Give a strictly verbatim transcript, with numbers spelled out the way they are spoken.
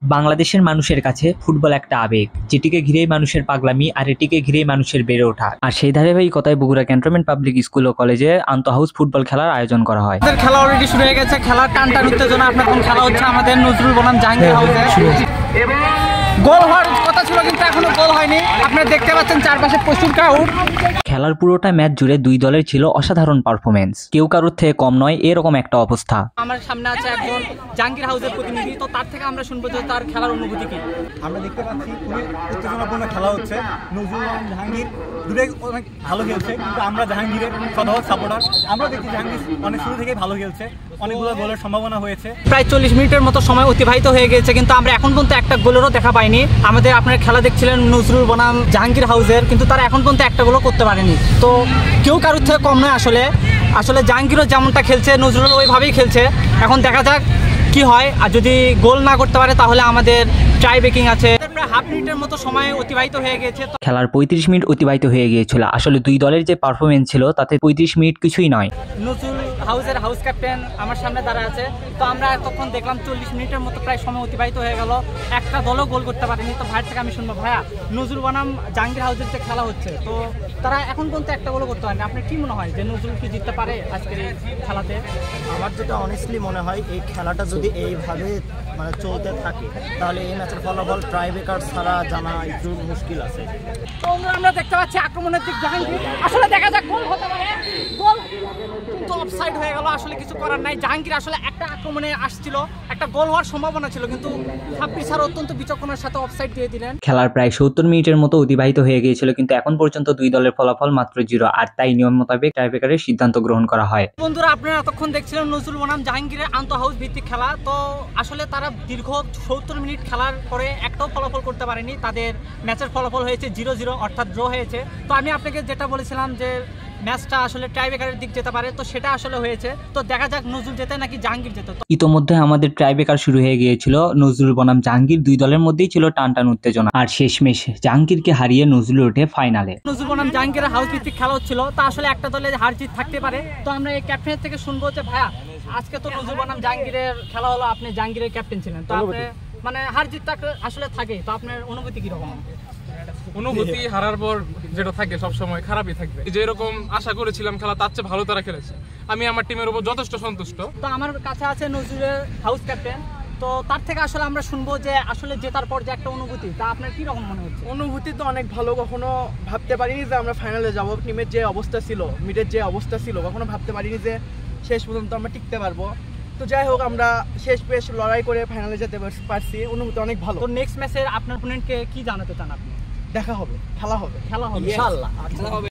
বাংলাদেশের মানুষের কাছে ফুটবল একটা আবেগ, যেটিকে ঘিরেই মানুষের পাগলামি আর এটিকে ঘিরেই মানুষের বেড়ে ওঠা। আর সেই ধারাবাহিকতায় বগুড়া ক্যান্টনমেন্ট পাবলিক স্কুল ও কলেজে আন্তঃ হাউস ফুটবল খেলার আয়োজন করা হয়। আমাদের খেলা অলরেডি শুরু হয়ে গেছে। খেলার টানটান উত্তেজনা আপনার কোন খেলা হচ্ছে আমাদের নজরুল বনাম জাহাঙ্গীর হাউসে। গোল হওয়ার কথা ছিল কিন্তু এখনো গোল হয়নি। আপনারা দেখতে পাচ্ছেন চারপাশে প্রচুর ক্রাউড। খেলার পুরোটা ম্যাচ জুড়ে দুই দলের ছিল অসাধারণ পারফরমেন্স, কেউ কারোর থেকে কম নয় এরকম একটা অবস্থা। আমার সামনে আছে একজন জাহাঙ্গীর হাউসের প্রতিনিধি, তো তার থেকে আমরা শুনবো যে তার খেলার অনুভূতি কি। আমরা দেখতে পাচ্ছি খুবই উত্তেজনাপূর্ণ খেলা হচ্ছে। নজরুল এবং জাহাঙ্গীর দুটোই অনেক ভালো খেলছে, কিন্তু আমরা জাহাঙ্গীরের শতভাগ সাপোর্টার। আমরা দেখছি জাহাঙ্গীর অনেক শুরু থেকেই ভালো খেলছে, অনেকগুলো গোলের সম্ভাবনা হয়েছে। প্রায় চল্লিশ মিনিটের মতো সময় অতিবাহিত হয়ে গেছে, কিন্তু আমরা এখন পর্যন্ত একটা গোলেরও দেখা পাইনি। আমাদের আপনার খেলা দেখছিলেন নজরুল বনাম জাহাঙ্গীর হাউসের, কিন্তু তারা এখন পর্যন্ত একটা গোলও করতে পারেনি। তো কেউ কারোর থেকে কম নয় আসলে। আসলে জাহাঙ্গীরও যেমনটা খেলছে নজরুল ওইভাবেই খেলছে। এখন দেখা যাক কি হয়, আর যদি গোল না করতে পারে তাহলে আমাদের টাই ব্রেকিং আছে। প্রায় হাফ মিনিটের মতো সময় অতিবাহিত হয়ে গেছে। খেলার পঁয়ত্রিশ মিনিট অতিবাহিত হয়ে গিয়েছিল। আসলে দুই দলের যে পারফরমেন্স ছিল তাতে পঁয়ত্রিশ মিনিট কিছুই নয়। নজরুল হাউসের হাউস ক্যাপ্টেন আমার সামনে দাঁড়ায় আছে। তো আমরা তখন দেখলাম চল্লিশ মিনিটের মতো প্রায় সময় অতিবাহিত হয়ে গেল, একটা দলও গোল করতে পারেনি। তো ভাইয়ের থেকে আমি শুনবো, ভাইয়া নজরুল বনাম জাহাঙ্গীর হাউসের যে খেলা হচ্ছে, তো তারা এখন পর্যন্ত একটা গোলও করতে পারেনি। আপনার কি মনে হয় যে নজরুল কি জিততে পারে আজকের এই খেলাতে? আমার যেটা অনেস্টলি মনে হয়, এই খেলাটা যদি এইভাবে মানে চলতে থাকে তাহলে এই ম্যাচের ফলাফল ট্রাইব্রেকার ছাড়া জানা একটু মুশকিল আছে। তো আমরা দেখতে পাচ্ছি আক্রমণের দিক জাহাঙ্গীর, আসলে দেখা যাক গোল হতে পারে। গোল কিন্তু অফসাইড হয়ে গেল, আসলে কিছু করার নাই। জাহাঙ্গীর আসলে একটা আক্রমণে আসছিল, একটা গোল হওয়ার সম্ভাবনা ছিল, কিন্তু ছাব্বিশ স্যার অত্যন্ত বিচক্ষণের সাথে অফসাইড দিয়ে দিলেন। খেলার প্রায় সত্তর মিনিটের মতো অতিবাহিত হয়ে গিয়েছিল, কিন্তু এখন পর্যন্ত দুই দলের ফলাফল মাত্র জিরো, আর তাই নিয়ম মোতাবেক টাইব্রেকারের সিদ্ধান্ত গ্রহণ করা হয়। বন্ধুরা, আপনারা এতক্ষণ দেখছিলেন নজরুল বনাম জাহাঙ্গীরের আন্তঃ হাউস ভিত্তিক খেলা। তো আসলে তারা দীর্ঘ সত্তর মিনিট খেলার পরে একটাও ফলাফল করতে পারেনি। তাদের ম্যাচের ফলাফল হয়েছে জিরো জিরো, অর্থাৎ ড্র হয়েছে। তো আমি আপনাকে যেটা বলেছিলাম যে ম্যাচটা আসলে টাইব্রেকারের দিক যেতে পারে, তো সেটা আসলে হয়েছে। তো দেখা যাক নজরুল জেতে নাকি জাহাঙ্গীর জেতে। ইতোমধ্যে আমাদের টাইব্রেকার শুরু হয়ে গিয়েছিল। নজরুল বনাম জাহাঙ্গীর দুই দলের মধ্যেই ছিল টান টান উত্তেজনা, আর শেষমেশ জাহাঙ্গীরকে হারিয়ে নজরুল ওঠে ফাইনালে। নজরুল বনাম জাহাঙ্গীরের হাউস ভিত্তিক খেলা হচ্ছিল, তা আসলে একটা দলে হার জিত থাকতে পারে। তো আমরা এই ক্যাপ্টেনের থেকে শুনবো যে ভাইয়া আজকে তো নজরুল বনাম জাহাঙ্গীরের খেলা হলো, আপনি জাহাঙ্গীরের ক্যাপ্টেন ছিলেন, তো আপনি মানে হার জিত আসলে থাকে, তো আপনার অনুভূতি কিরকম? অনুভূতি হারার পর যেটা থাকে সবসময় খারাপই থাকবে। যে এরকম আশা করেছিলাম খেলা তার চেয়ে ভালো তারা খেলেছে, আমি আমার টিমের উপর যথেষ্ট সন্তুষ্ট। তো আমার কাছে আছে নজরুলের হাউস ক্যাপ্টেন, তো তার থেকে আসলে আমরা শুনবো যে আসলে জেতার পর যে একটা অনুভূতি, তা আপনার কি রকম মনে হচ্ছে? অনুভূতি তো অনেক ভালো। কখনো ভাবতে পারিনি যে আমরা ফাইনালে যাব। টিমের যে অবস্থা ছিল, মিডের যে অবস্থা ছিল, কখনো ভাবতে পারিনি যে শেষ পর্যন্ত আমরা টিকতে পারবো। তো যাই হোক, আমরা শেষ পেশ লড়াই করে ফাইনালে যেতে পারছি, অনুভূতি অনেক ভালো। তো নেক্সট ম্যাচে আপনার অপোনেন্টকে কি জানাতে চান আপনি? দেখা হবে, খেলা হবে, খেলা হবে ইনশাআল্লাহ। খেলা হবে।